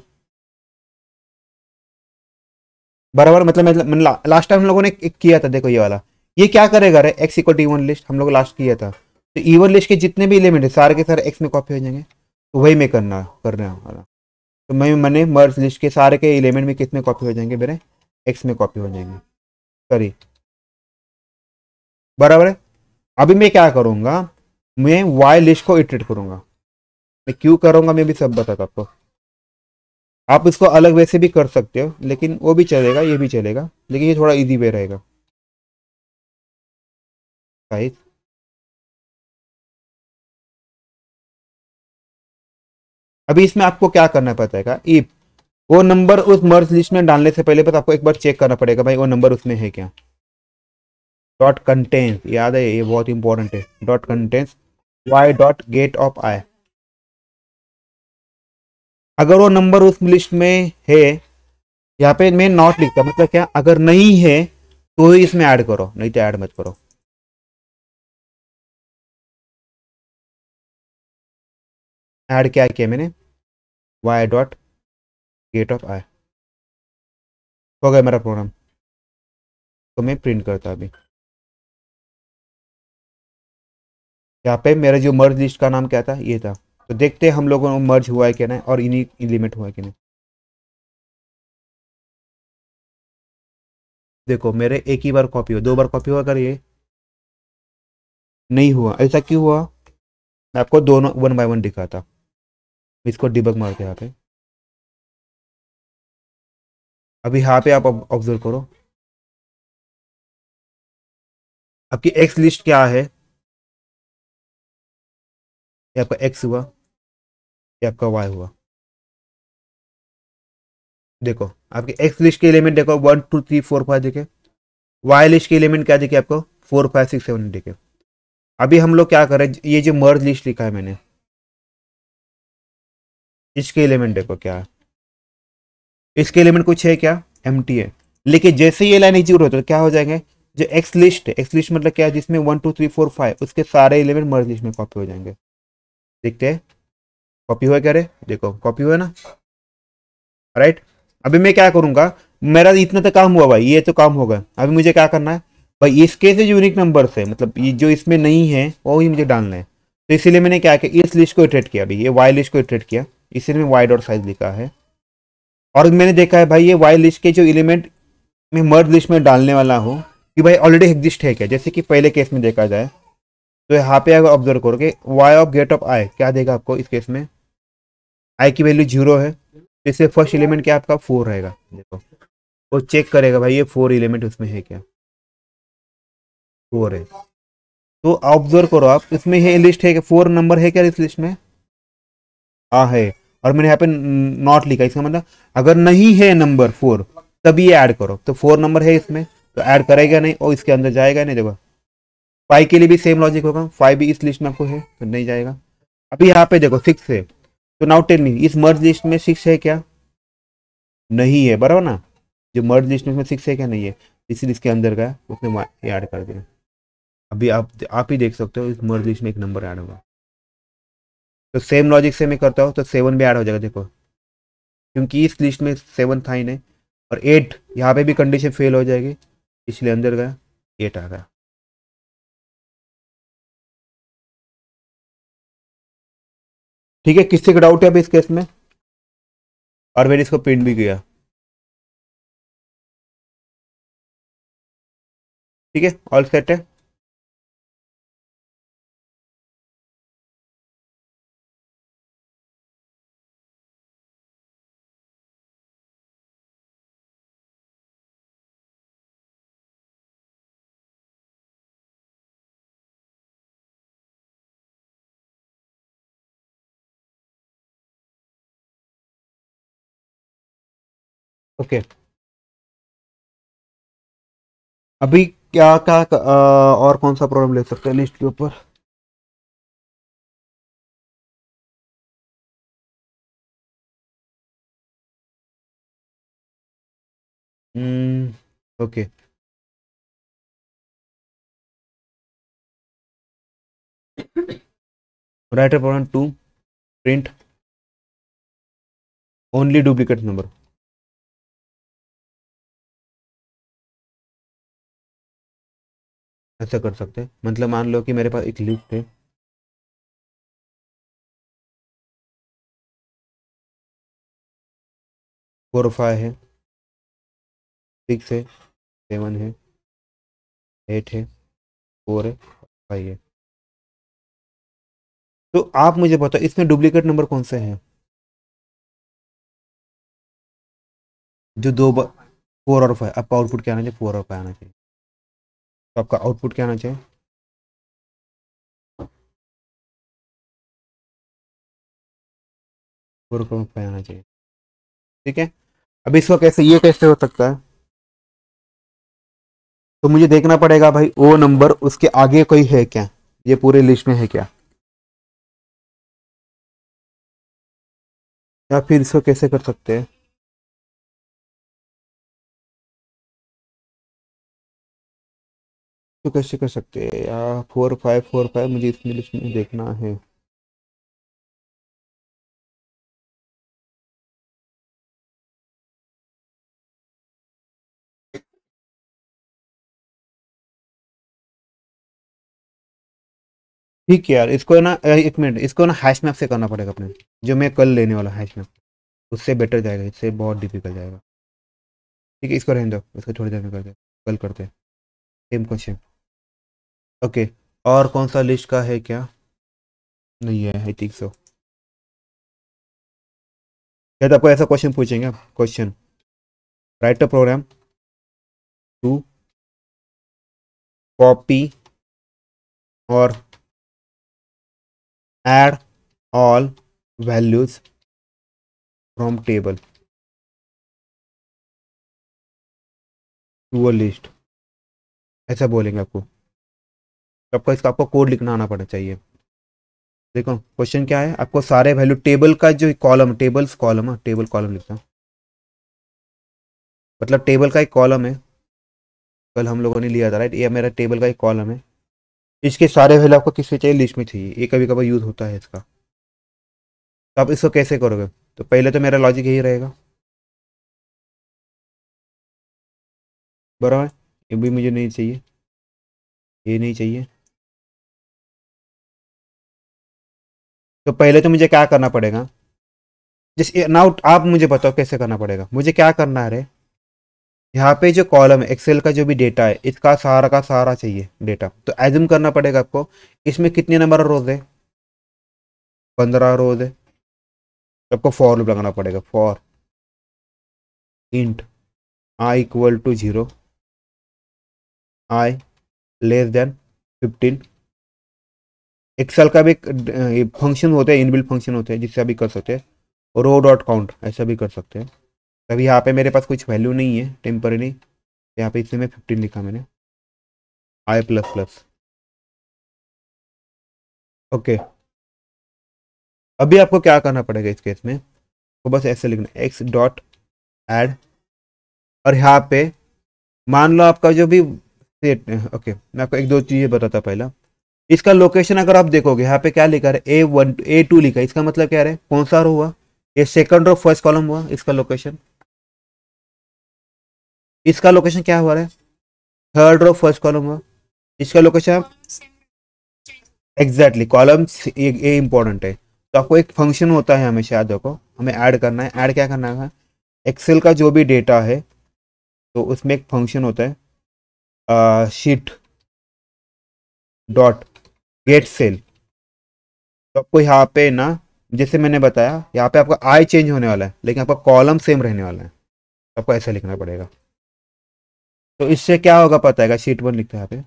बराबर। मतलब मतलब ला, लास्ट टाइम हम लोगों ने किया था, देखो ये वाला, ये क्या करेगा रे, X equal to one list हम लोग लास्ट किया था, तो इवन लिस्ट के जितने भी एलिमेंट है सारे के सारे एक्स में कॉपी हो जाएंगे, तो वही मैं करना करने वाला। तो मैं मैंने मर्ज लिस्ट के सारे के एलिमेंट में कितने कॉपी हो जाएंगे मेरे? एक्स में कॉपी हो जाएंगे, सॉरी, बराबर है। अभी मैं क्या करूंगा, मैं वाई लिस्ट को इटरेट करूंगा, मैं क्यों करूंगा मैं भी सब बताता आपको। आप इसको अलग वैसे भी कर सकते हो, लेकिन वो भी चलेगा, ये भी चलेगा, लेकिन ये थोड़ा इजी वे रहेगा, राइट। अभी इसमें आपको क्या करना पड़ेगा, इफ वो नंबर उस मर्ज लिस्ट में डालने से पहले बस आपको एक बार चेक करना पड़ेगा भाई वो नंबर उसमें है क्या। डॉट कंटेंस, याद है ये बहुत इंपॉर्टेंट है, dot contains Y dot get of I. अगर वो नंबर उस लिस्ट में है, यहाँ पे मैं नॉट लिखता, मतलब क्या, अगर नहीं है तो ही इसमें ऐड करो, नहीं तो ऐड मत करो। ऐड क्या किया मैंने, Y dot get of I, हो गया मेरा प्रोग्राम। तो मैं प्रिंट करता अभी, यहाँ पे मेरा जो मर्ज लिस्ट का नाम क्या था, ये था। तो देखते हैं हम लोगों को मर्ज हुआ है क्या नहीं, और इन्हीं लिमिट हुआ है कि नहीं। देखो मेरे एक ही बार कॉपी हो, दो बार कॉपी हुआ, अगर ये नहीं हुआ, ऐसा क्यों हुआ? मैं आपको दोनों वन बाय वन दिखाता, इसको डिबग मारते यहाँ पे। अभी यहाँ पे आप ऑब्जर्व करो, आपकी एक्स लिस्ट क्या है, ये आपका एक्स हुआ, ये आपका वाई हुआ। देखो आपके एक्स लिस्ट के एलिमेंट देखो one two three four five दिखे, वाई लिस्ट के एलिमेंट क्या दिखे आपको, फोर फाइव सिक्स सेवन दिखे। अभी हम लोग क्या करें, ये जो मर्ज लिस्ट लिखा है मैंने, इसके एलिमेंट देखो क्या है, इसके एलिमेंट कुछ है क्या, एम है। लेकिन जैसे ये लाइन एग्जीक्यूट होता है तो क्या हो जाएंगे, जो एक्स लिस्ट है, एक्स लिस्ट मतलब क्या है, जिसमें one two three four five, उसके सारे एलिमेंट मर्ज लिस्ट में कॉपी हो जाएंगे। देखते हैं कॉपी हुआ क्या रे, देखो कॉपी हुआ ना, राइट। अभी मैं क्या करूंगा, मेरा इतना तो काम हुआ भाई, ये तो काम होगा। अभी मुझे क्या करना है भाई, इसके से जो यूनिक नंबर है, मतलब ये जो इसमें नहीं है वो ही मुझे डालना है। तो इसीलिए मैंने क्या किया, इस लिस्ट को इटरेट किया, अभी ये वाई लिस्ट को इटरेट किया, इसीलिए वाई डॉट साइज लिखा है। और मैंने देखा है भाई, ये वाई लिस्ट के जो एलिमेंट मैं मर्ज लिस्ट में डालने वाला हूँ कि भाई ऑलरेडी एग्जिस्ट है क्या, जैसे कि पहले केस में देखा जाए तो यहाँ पे अगर ऑब्जर्व करोगे, Y of get of I क्या देगा आपको, इस केस में आई की वैल्यू जीरो है, तो इससे फर्स्ट एलिमेंट क्या आपका फोर रहेगा। देखो वो चेक करेगा भाई ये फोर एलिमेंट उसमें है क्या, फोर है। तो ऑब्जर्व करो आप, इसमें है लिस्ट है क्या, फोर नंबर है क्या इस लिस्ट में, हाँ है। और मैंने यहाँ पे नॉट लिखा, इसका मतलब अगर नहीं है नंबर फोर तभी ये ऐड करो, तो फोर नंबर है इसमें तो ऐड करेगा नहीं और इसके अंदर जाएगा नहीं। देखो फाइव के लिए भी सेम लॉजिक होगा, फाइव भी इस लिस्ट में आपको है तो नहीं जाएगा। अभी यहाँ पे देखो सिक्स है, तो नाउ टेल मी इस मर्ज लिस्ट में सिक्स है क्या, नहीं है, बराबर ना। जो मर्ज लिस्ट में सिक्स है क्या, नहीं है, इसी इसके अंदर का उसने ऐड कर दिया। अभी आप आप ही देख सकते हो इस मर्ज लिस्ट में एक नंबर ऐड होगा, तो सेम लॉजिक से मैं करता हूँ तो सेवन भी ऐड हो जाएगा। देखो क्योंकि इस लिस्ट में सेवन था ही नहीं, और एट यहाँ पे भी कंडीशन फेल हो जाएगी, इसलिए अंदर गया एट आ गया। ठीक है, किससे का डाउट है अभी इस केस में, और मैंने इसको प्रिंट भी किया। ठीक है, ऑल सेट है। Okay okay. अभी क्या क्या आ, और कौन सा प्रॉब्लम ले सकते हैं लिस्ट के ऊपर। Hmm okay, writer problem two, print only duplicate number. ऐसा कर सकते हैं, मतलब मान लो कि मेरे पास एक लिस्ट है, फोर फाइव है, सिक्स है, सेवन है, एट है, फोर है, फाइव है। तो आप मुझे बताओ इसमें डुप्लीकेट नंबर कौन से हैं, जो दो फोर और फाइव, आपका आउटपुट क्या आना चाहिए, फोर और फाइव आना चाहिए। तो आपका आउटपुट क्या आना चाहिए, फोर और फाइव आना चाहिए। ठीक है, अब इसको कैसे, ये कैसे हो सकता है, तो मुझे देखना पड़ेगा भाई वो नंबर उसके आगे कोई है क्या, ये पूरे लिस्ट में है क्या, या फिर इसको कैसे कर सकते हैं। तो कैसे कर सकते हैं, या फोर फाइव फोर फाइव मुझे इसमें लिस्ट में देखना है। ठीक है यार, इसको ना एक मिनट, इसको ना हैश मैप से करना पड़ेगा अपने, जो मैं कल लेने वाला हैश मैप, उससे बेटर जाएगा, इससे बहुत डिफिकल्ट जाएगा। ठीक है, इसको रहने दो, इसको थोड़ी देर में करते, कल करते हैं सेम क्वेश्चन। ओके, और कौन सा लिस्ट का है क्या, नहीं है, आई थिंक सो। शायद आपको ऐसा क्वेश्चन पूछेंगे, question write a program to copy और add all values from table to a list, ऐसा बोलेंगे आपको। आपको इसका आपको कोड लिखना आना पड़ना चाहिए। देखो क्वेश्चन क्या है, आपको सारे वैल्यू टेबल का जो कॉलम, टेबल्स कॉलम है, टेबल कॉलम लिखता हूँ, मतलब टेबल का एक कॉलम है, कल हम लोगों ने लिया था राइट, ये मेरा टेबल का एक कॉलम है, इसके सारे वैल्यू आपको किससे चाहिए, लिस्ट में चाहिए, ये कभी कभार यूज होता है इसका। तो आप इसको कैसे करोगे, तो पहले तो मेरा लॉजिक यही रहेगा, बराबर, ये भी मुझे नहीं चाहिए, ये नहीं चाहिए। तो पहले तो मुझे क्या करना पड़ेगा, जिस नाउ आप मुझे बताओ कैसे करना पड़ेगा, मुझे क्या करना है रे, यहाँ पे जो कॉलम है एक्सेल का जो भी डेटा है इसका सारा का सारा चाहिए डेटा, तो एज्यूम करना पड़ेगा आपको इसमें कितने नंबर रोज है, पंद्रह रोज है, तो आपको फॉर लूप लगाना पड़ेगा, for int I equal to zero, I less than fifteen. Excel का भी फंक्शन होते हैं, इनबिल्ट फंक्शन होते हैं जिससे अभी कर सकते हैं, रो डॉट काउंट ऐसा भी कर सकते हैं। तभी यहाँ पे मेरे पास कुछ वैल्यू नहीं है टेम्पररी, यहाँ पे इसमें फिफ्टीन लिखा मैंने, आई प्लस प्लस, ओके। अभी आपको क्या करना पड़ेगा इस केस में, तो बस ऐसे लिखना एक्स डॉट एड, और यहाँ पे मान लो आपका जो भी सेट, ओके मैं आपको एक दो चीज़ें बताता पहला, इसका लोकेशन अगर आप देखोगे यहाँ पे क्या लिखा है, ए वन ए टू लिखा है, इसका मतलब क्या है, कौन सा रो हुआ, ये सेकंड रो फर्स्ट कॉलम हुआ, इसका लोकेशन, इसका लोकेशन क्या हुआ है, थर्ड रो फर्स्ट कॉलम हुआ, इसका लोकेशन एग्जैक्टली कॉलम ये इंपॉर्टेंट है। तो आपको एक फंक्शन होता है हमेशा याद रखो, हमें ऐड करना है, ऐड क्या करना है, एक्सेल का जो भी डेटा है तो उसमें एक फंक्शन होता है शीट डॉट गेट सेल, तो आपको यहाँ पे ना जैसे मैंने बताया यहाँ पे आपका आई चेंज होने वाला है लेकिन आपका कॉलम सेम रहने वाला है, तो आपको ऐसा लिखना पड़ेगा। तो इससे क्या होगा पता है, शीट वन लिखता है यहाँ पे,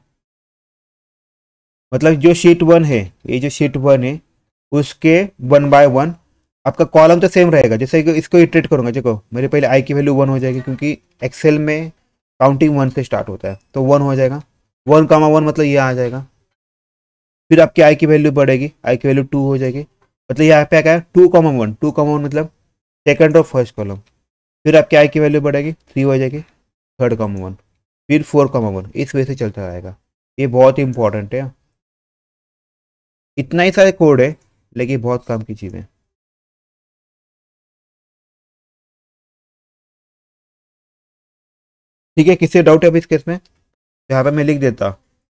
मतलब जो शीट वन है, ये जो शीट वन है उसके वन बाय वन आपका कॉलम तो सेम रहेगा, जैसे कि इसको इटरेट करूंगा, देखो मेरे पहले आई की वैल्यू वन हो जाएगी क्योंकि एक्सेल में काउंटिंग वन से स्टार्ट होता है, तो वन हो जाएगा, वन कामा वन मतलब ये आ जाएगा, फिर आपकी आई की वैल्यू बढ़ेगी, आई की वैल्यू टू हो जाएगी, मतलब यहाँ पे क्या है two common one, two common one मतलब सेकंड और फर्स्ट कॉलम, फिर आपकी आई की वैल्यू बढ़ेगी थ्री हो जाएगी, थर्ड कॉमन वन, फिर फोर कॉमन वन, इस वजह से चलता रहेगा। ये बहुत इंपॉर्टेंट है, इतना ही सारे कोड है लेकिन बहुत काम की चीज़ें। ठीक है, किसी डाउट है अभी इस केस में, यहाँ पे मैं लिख देता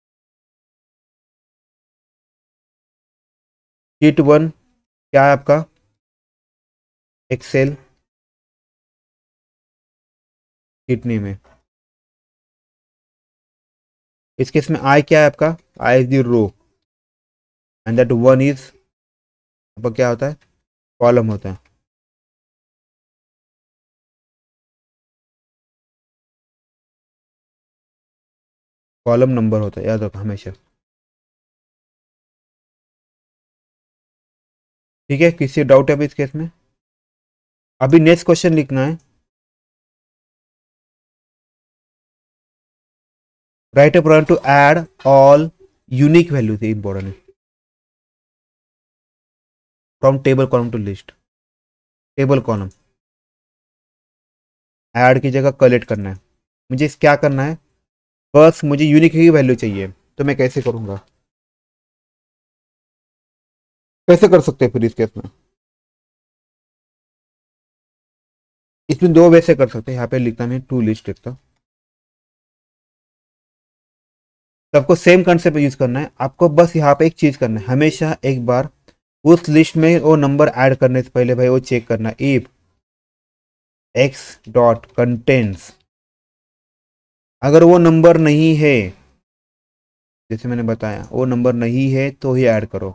शीट वन क्या है आपका, एक्सेल शीट नेम है, इस केस में आई क्या है आपका, I is the row and that one is आपका क्या होता है, कॉलम होता है। कॉलम नंबर होता है, याद रखो हमेशा। ठीक है, किसी डाउट है अभी इस केस में, अभी नेक्स्ट क्वेश्चन लिखना है, write a program to add all unique value थी इंपॉर्टेंट है, from table column to list, table column add की जगह कलेक्ट करना है, मुझे इस क्या करना है, बस मुझे यूनिक ही वैल्यू चाहिए, तो मैं कैसे करूंगा, कैसे कर सकते हैं फिर इस केस में, इसमें दो वे से कर सकते हैं, यहाँ पे लिखता नहीं टू लिस्ट लिखता, तो आपको सेम कंसेप्ट यूज करना है, आपको बस यहाँ पे एक चीज करना है, हमेशा एक बार उस लिस्ट में वो नंबर ऐड करने से पहले भाई वो चेक करना है, इफ एक्स डॉट कंटेंट्स, अगर वो नंबर नहीं है, जैसे मैंने बताया वो नंबर नहीं है तो ही ऐड करो,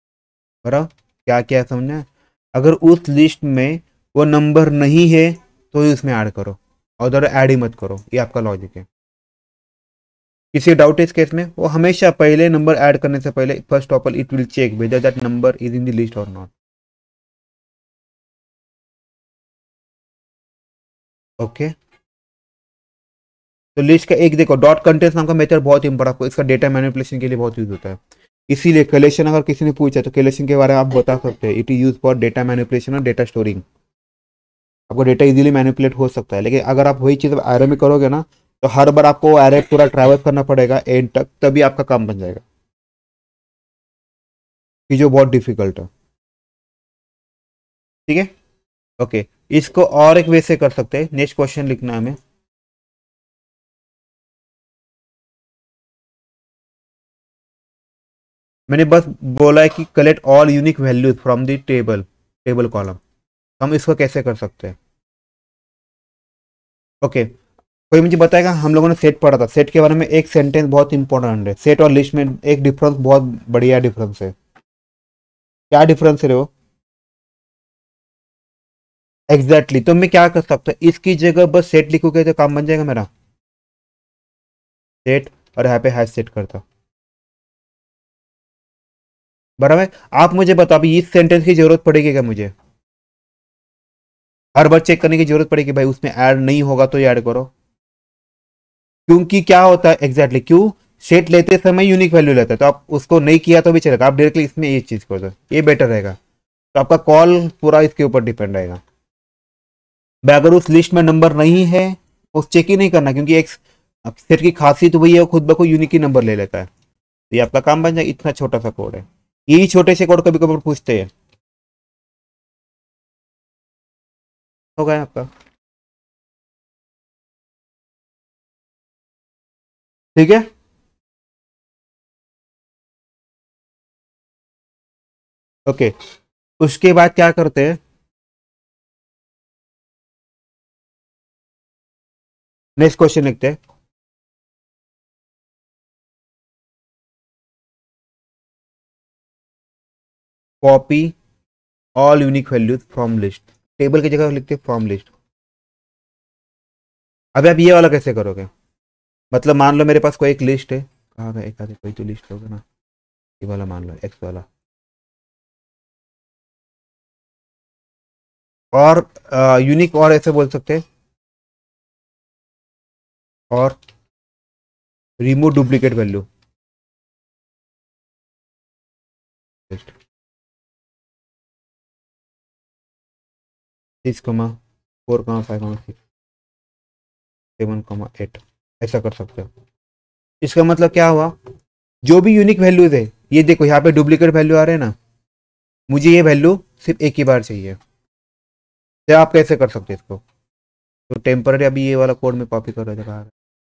बरा क्या क्या समझना है, अगर उस लिस्ट में वो नंबर नहीं है तो ही उसमें ऐड करो, और ऐड ही मत करो। ये आपका लॉजिक है। किसी डाउट है इस केस में? वो हमेशा पहले नंबर ऐड करने से पहले first of all it will check whether that number is in the list और नॉट। ओके, तो लिस्ट का एक देखो, डॉट कंटेंट्स नाम का मेथड बहुत इंपॉर्टेंट, आपको इसका डेटा मैनिपुलेशन के लिए बहुत यूज होता है। इसीलिए कलेक्शन अगर किसी ने पूछा तो कलेक्शन के बारे में आप बता सकते हैं, it is use for data manipulation और डेटा स्टोरिंग। आपको डेटा इजीली मैनिपुलेट हो सकता है, लेकिन अगर आप वही चीज़ एरे में करोगे ना, तो हर बार आपको एरे पूरा ट्रैवल करना पड़ेगा एंड तक, तभी आपका काम बन जाएगा, कि जो बहुत डिफिकल्ट है। ठीक है, ओके। इसको और एक वे से कर सकते हैं। नेक्स्ट क्वेश्चन लिखना है हमें। मैंने बस बोला है कि collect all unique values from the table table column. हम इसको कैसे कर सकते हैं? ओके, कोई मुझे बताएगा? हम लोगों ने सेट पढ़ा था, सेट के बारे में एक सेंटेंस बहुत इंपॉर्टेंट है। सेट और लिस्ट में एक डिफरेंस, बहुत बढ़िया डिफरेंस है। क्या डिफरेंस है वो? Exactly exactly. तो मैं क्या कर सकता हूँ, इसकी जगह बस सेट लिखोगे तो काम बन जाएगा मेरा। सेट, और यहाँ पे हैश सेट करता, बराबर। आप मुझे बताओ अभी इस सेंटेंस की जरूरत पड़ेगी क्या मुझे? हर बार चेक करने की जरूरत पड़ेगी भाई उसमें ऐड नहीं होगा तो ऐड करो? क्योंकि क्या होता है एग्जैक्टली exactly, क्यों? सेट लेते समय यूनिक वैल्यू लेता है, तो आप उसको नहीं किया तो भी चलेगा, आप डायरेक्टली इसमें ये चीज कर दो, ये बेटर रहेगा। तो आपका कॉल पूरा इसके ऊपर डिपेंड रहेगा। भाई अगर उस लिस्ट में नंबर नहीं है, उस चेक ही नहीं करना, क्योंकि एक सेट की खासियत वही है, खुद ब खुद यूनिक ही नंबर ले लेता है। तो ये आपका काम बन जाए। इतना छोटा सा कोड है, यही छोटे से कोड कभी कभी पूछते हैं। हो गया आपका। ठीक है, ओके। उसके बाद क्या करते हैं? नेक्स्ट क्वेश्चन लिखते हैं। Copy all unique values from list. Table की जगह लिखते हैं फ्रॉम लिस्ट। अभी आप ये वाला कैसे करोगे? मतलब मान लो मेरे पास कोई एक लिस्ट है, कहाँ गया एक आधे, कोई तो लिस्ट होगा ना, ये वाला मान लो, एक्स वाला। और यूनिक, और ऐसे बोल सकते हैं, और remove duplicate value. Six comma four comma five comma six seven comma eight, ऐसा कर सकते हो। इसका मतलब क्या हुआ? जो भी यूनिक वैल्यूज है, ये देखो यहाँ पे डुप्लीकेट वैल्यू आ रहे हैं ना, मुझे ये वैल्यू सिर्फ एक ही बार चाहिए। तो आप कैसे कर सकते हैं इसको? तो टेम्पररी अभी ये वाला कोड में कॉपी कर रहा है।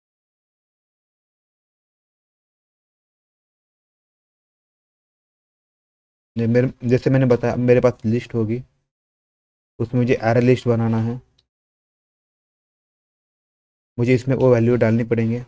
मेरे जैसे मैंने बताया, मेरे पास लिस्ट होगी, उसमें मुझे एरे लिस्ट बनाना है, मुझे इसमें वो वैल्यू डालनी पड़ेंगे।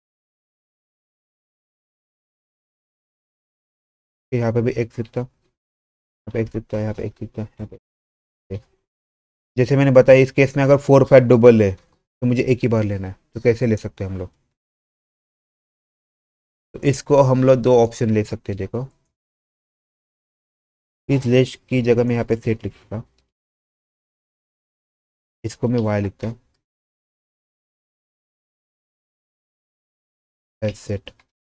यहाँ पे भी एक लिखता, यहाँ पे एक लिखता, यहाँ पे एक लिखता, यहाँ पे एक। जैसे मैंने बताया इस केस में अगर फोर फाइव डबल है तो मुझे एक ही बार लेना है, तो कैसे ले सकते हैं हम लोग? तो इसको हम लोग दो ऑप्शन ले सकते हैं। देखो, इस लिस्ट की जगह में यहाँ पे सेट लिखूंगा, इसको मैं वाई लिखता हूँ, set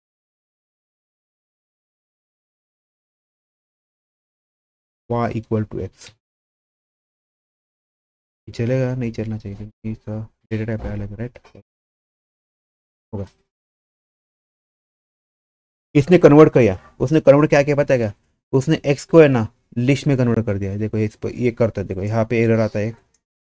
Y equal to X. चलेगा? नहीं चलना चाहिए क्योंकि इसका डेटा टाइप अलग है, राइट? होगा। इसने कन्वर्ट किया, उसने कन्वर्ट क्या किया पता है क्या? उसने एक्स को है ना लिस्ट में कन्वर्ट कर दिया है। देखो इस पर ये करता है, देखो यहाँ पे एरर आता है।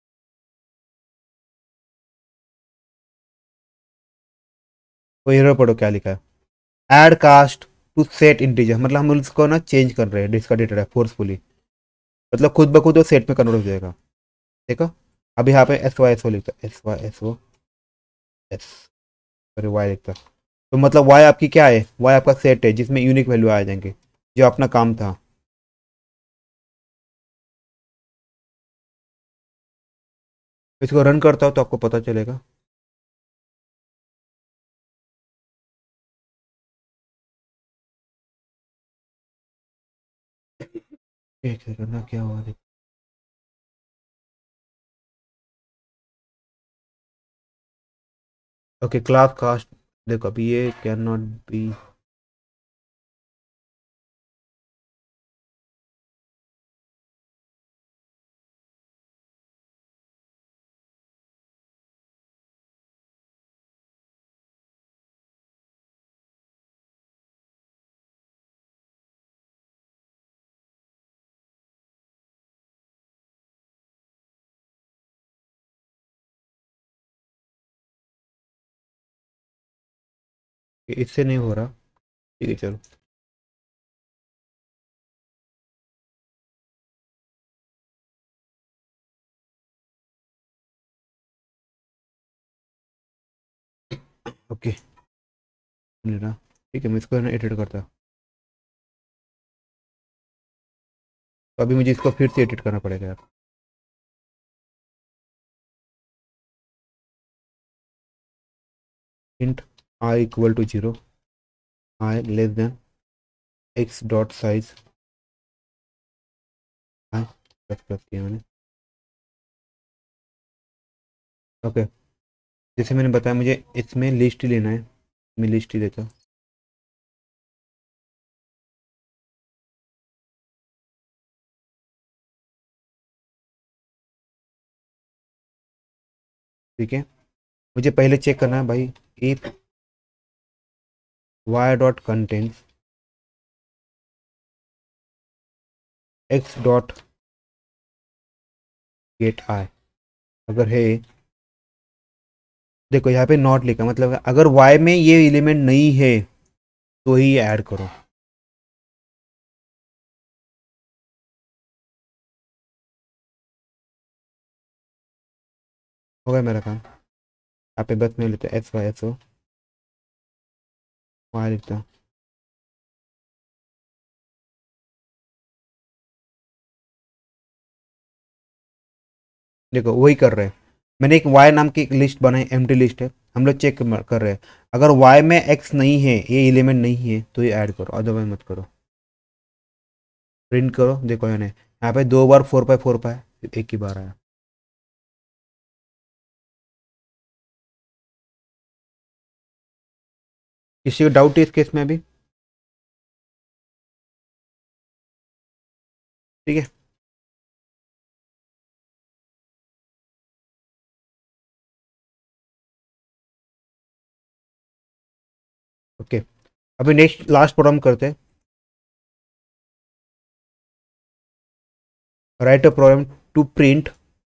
वो एरर पढ़ो क्या लिखा है, add cast to set integer, मतलब हम उसको ना चेंज कर रहे हैं, इसका डेटा फोर्सफुली, मतलब खुद ब खुद वो सेट में कन्वर्ट हो जाएगा। देखो अभी यहाँ पे एस वाई एस ओ लिखता है, S Y S O S, अरे वाई लिखता, तो मतलब वाई आपकी क्या है? वाई आपका सेट है जिसमें यूनिक वैल्यू आ जाएंगे, जो अपना काम था। इसको रन करता हूँ तो आपको पता चलेगा। एक सेकंड ना, क्या हुआ? Okay, class cast. देखो अभी ये कैन नॉट बी। इससे नहीं हो रहा। ठीक है चलो। ओके, नहीं रहा। ठीक है, मैं इसको ना एडिट करता। तो अभी मुझे इसको फिर से एडिट करना पड़ेगा यार। Int I equal to zero, I less than X dot size. I plus plus किया मैंने। ओके, जैसे मैंने बताया मुझे इसमें लिस्ट ही लेना है, मैं लिस्ट ही लेता हूँ। ठीक है, मुझे पहले चेक करना है भाई, if Y dot contents X dot get I, अगर है। देखो यहाँ पे नॉट लिखा, मतलब अगर वाई में ये एलिमेंट नहीं है तो ही ऐड करो। हो गया मेरा काम। यहाँ पे बस मैं लेता S Y S O Y लिखता हूँ। देखो वही कर रहे हैं, मैंने एक वाई नाम की एक लिस्ट बनाई, एम्प्टी लिस्ट है, हम लोग चेक कर रहे हैं। अगर वाई में एक्स नहीं है, ये एलिमेंट नहीं है तो ये ऐड करो, अदरवाइज मत करो। प्रिंट करो, देखो यानी यहाँ पे दो बार फोर पाई फोर पाई एक ही बार आया। किसी को डाउट है इस केस में अभी? ठीक है, ओके। अभी नेक्स्ट लास्ट प्रोग्राम करते हैं। Write a program to print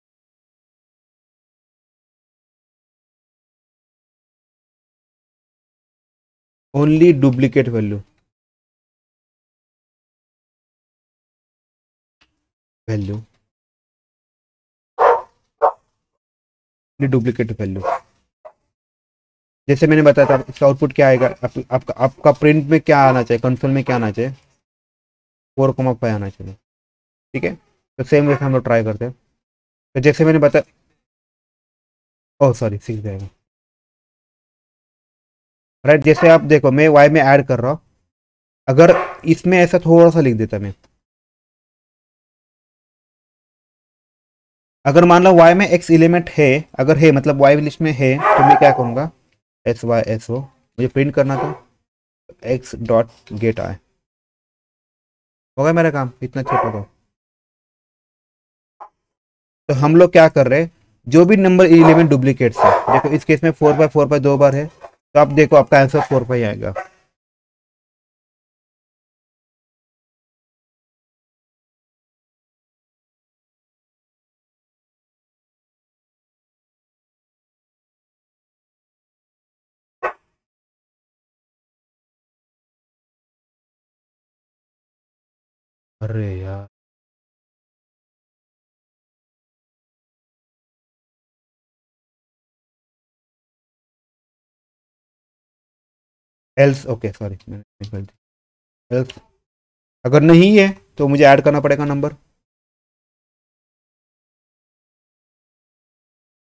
only duplicate value, value duplicate value. जैसे मैंने बताया था, इसका आउटपुट क्या आएगा? आप, आपका आपका प्रिंट में क्या आना चाहिए, कंसोल में क्या आना चाहिए? फोर कमा फाइव आना चाहिए। ठीक है, तो सेम वैसे हम लोग ट्राई करते हैं। तो जैसे मैंने बताया, ओह सॉरी, सिक्स जाएगा। राइट, जैसे आप देखो मैं वाई में ऐड कर रहा हूँ, अगर इसमें ऐसा थोड़ा सा लिख देता मैं, अगर मान लो वाई में एक्स एलिमेंट है, अगर है मतलब वाई लिस्ट में है, तो मैं क्या करूँगा, एस वाई एस ओ, मुझे प्रिंट करना था एक्स डॉट गेट आई। हो गया मेरा काम, इतना छोटा था। तो हम लोग क्या कर रहे हैं, जो भी नंबर इलेवन डुप्लीकेट्स है, देखो इस केस में फोर बाय फोर बाय दो बार है, तो आप देखो आपका आंसर फोर बाई आएगा। अरे यार, एल्स, ओके सॉरी मैंने गलती। एल्स अगर नहीं है तो मुझे ऐड करना पड़ेगा नंबर।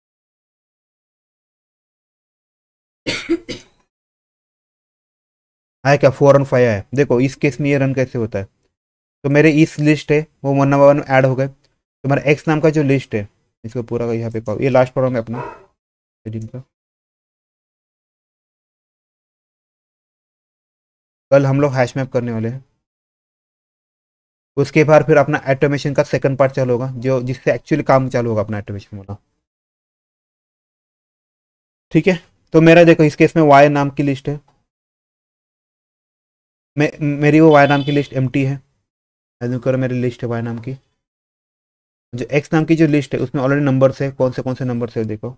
आया क्या, फोर और फाइव आया। देखो इस केस में ये रन कैसे होता है, तो मेरे इस लिस्ट है वो वन नंबर वन ऐड हो गए, तो मेरा एक्स नाम का जो लिस्ट है इसको पूरा यहाँ पे पाओ, ये लास्ट प्रॉब्लम है अपना दिन का। कल हम लोग हैश मैप करने वाले हैं, उसके बाद फिर अपना ऑटोमेशन का सेकंड पार्ट चालू होगा, जो जिससे एक्चुअली काम चालू होगा अपना ऑटोमेशन वाला। ठीक है, तो मेरा देखो इस केस में वाई नाम की लिस्ट है, मे, मेरी वो वाई नाम की लिस्ट एम्प्टी है। ऐसे करो मेरी लिस्ट है वाई नाम की, जो एक्स नाम की जो लिस्ट है उसमें ऑलरेडी नंबर्स है, कौन से कौन से नंबर्स है देखो।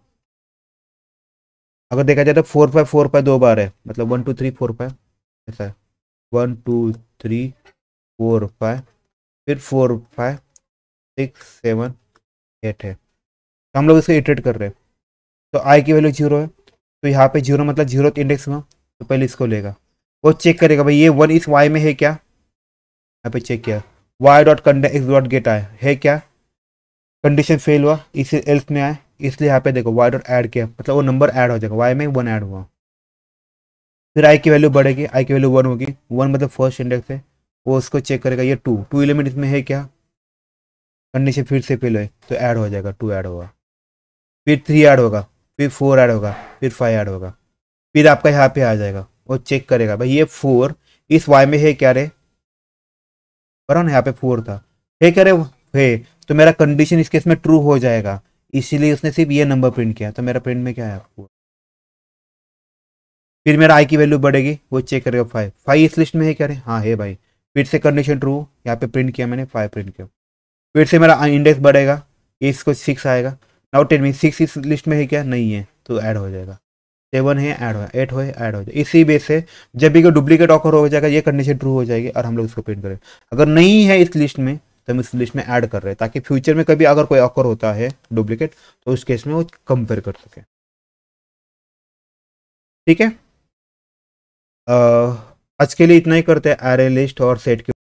अगर देखा जाए तो फोर फाइव फोर फाइव दो बार है, मतलब one two three four five ऐसा है, one two three four five, फिर four five six seven eight है, तो हम लोग इसको इटरेट कर रहे हैं। तो आई की वैल्यू जीरो है, तो यहाँ पे जीरो मतलब जीरो इंडेक्स में, तो पहले इसको लेगा, वो चेक करेगा भाई ये वन इस वाई में है क्या, यहाँ पे चेक किया Y dot contains X dot get आया है क्या, कंडीशन फेल हुआ इसे एल्स में आए, इसलिए यहाँ पे देखो वाई डॉट ऐड किया, मतलब वो नंबर ऐड हो जाएगा, वाई में वन ऐड हुआ। फिर आई की वैल्यू बढ़ेगी, आई की वैल्यू वन होगी, वन मतलब फर्स्ट इंडेक्स है, वो उसको चेक करेगा ये टू टू एलिमेंट इसमें है क्या, कंडीशन फिर से फेल है तो ऐड हो जाएगा, टू ऐड होगा, फिर थ्री ऐड होगा, फिर फोर ऐड होगा, फिर फाइव ऐड होगा, फिर आपका यहाँ पे आ जाएगा, वो चेक करेगा भाई ये फोर इस वाई में है क्या रे, करो ना यहाँ पे फोर था, है क्या रे है, तो मेरा कंडीशन इस केस में ट्रू हो जाएगा, इसीलिए उसने सिर्फ ये नंबर प्रिंट किया, तो मेरा प्रिंट में क्या है फोर। फिर मेरा आई की वैल्यू बढ़ेगी, वो चेक करेगा फाइव, फाइव इस लिस्ट में है क्या रे, हाँ है भाई, फिर से कंडीशन ट्रू, यहाँ पे प्रिंट किया मैंने फाइव प्रिंट किया, फिर से मेरा इंडेक्स बढ़ेगा, इसको सिक्स आएगा, नाउ टेन मी सिक्स इस लिस्ट में है क्या, नहीं है तो ऐड हो जाएगा, सेवन है ऐड हो, एट हो ऐड हो जाए, इसी बेस से जब भी कोई डुप्लीकेट ऑकर हो जाएगा ये कंडीशन ट्रू हो जाएगी और हम लोग इसको प्रिंट करें। अगर नहीं है इस लिस्ट में तो हम इस लिस्ट में ऐड कर रहे हैं, ताकि फ्यूचर में कभी अगर कोई ऑकर होता है डुप्लीकेट तो उस केस में वो कंपेयर कर सके। ठीक है, अ, आज के लिए इतना ही करते हैं एरे लिस्ट और सेट के